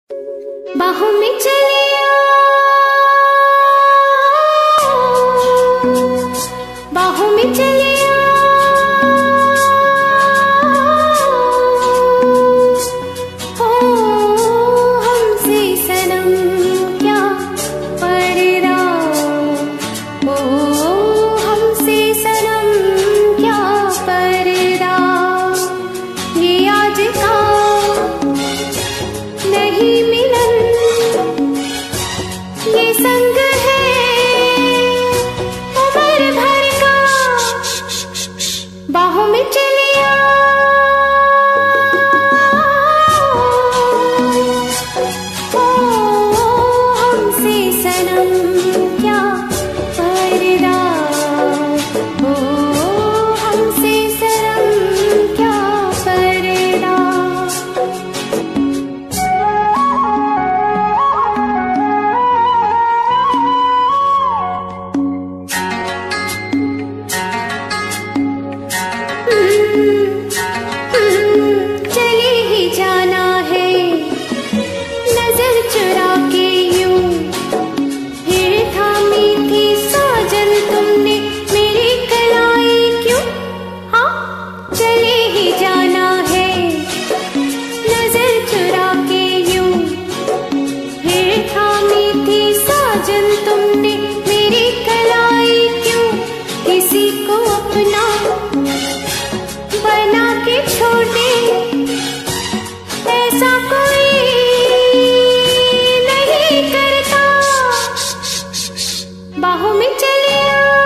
बाहों में चले बाहों में चले ओ हमसे सनम क्या पर्दा ओ हमसे सनम क्या पर्दा ये आज का नहीं मिलन ये संग है उम्र भर का बाहों में चलिया ओ हमसे सनम क्या पर्दा ओ हमसे सनम क्या पर्दा चले ही जाना है नजर चुरा के यूं फिर थामी थी साजन तुमने मेरी कलाई क्यों हाँ चले ही जाना है नजर चुरा के यूं फिर थामी थी साजन तुमने मेरी कलाई क्यों किसी को अपना बना के छोड़ दे ऐसा कोई नहीं करता बाहों में चले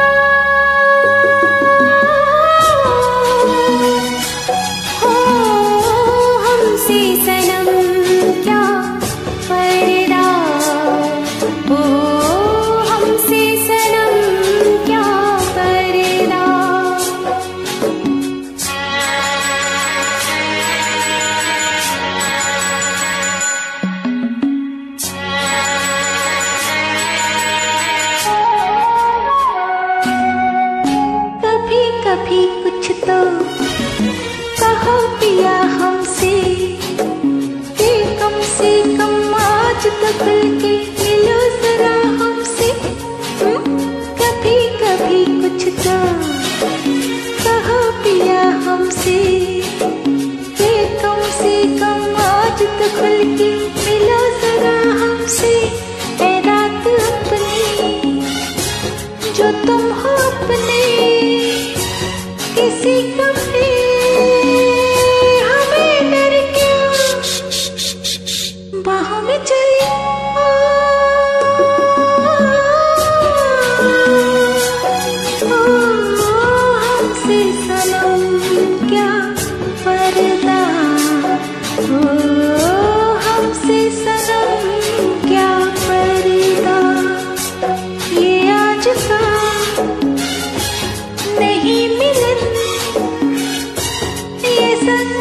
हो हमसे सनम क्या पर्दा हो हमसे सनम क्या पर्दा कभी कभी कुछ तो कहो पिया हमसे कि कम से कम आज तो खुल के मिलो जरा हमसे कभी कभी कुछ तो कहो पिया हमसे कि कम से कम आज तो खुल के मिलो जरा हमसे ऐ रात अपनी जो तुम हो अपने किसी का भी हमें डर क्यों बाहों में चले ओ हमसे सनम क्या पर्दा ओ हमसे सनम क्या पर्दा ये आज का नहीं मिलन ये संग